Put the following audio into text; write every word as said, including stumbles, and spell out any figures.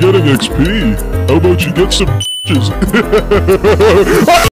getting X P. How about you get some